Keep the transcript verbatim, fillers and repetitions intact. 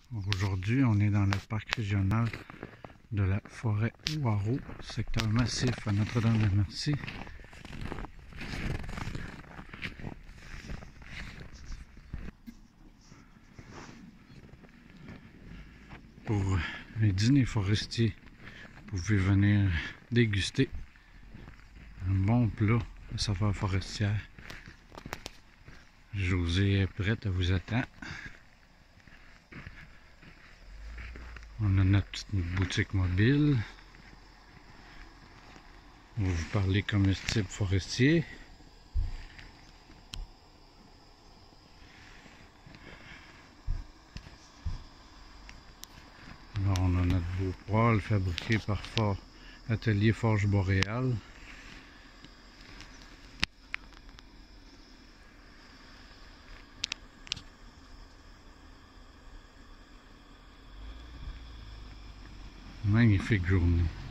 Aujourd'hui, on est dans le parc régional de la forêt Ouareau, secteur massif à Notre-Dame-de-Merci. Pour les dîners forestiers, vous pouvez venir déguster un bon plat de saveur forestière. Josée est prête, elle vous attend. On a notre petite boutique mobile. On va vous parler comestibles forestiers. Alors on a notre beau poêle fabriqué par Fort Atelier Forge Boréal. Magnifique journée.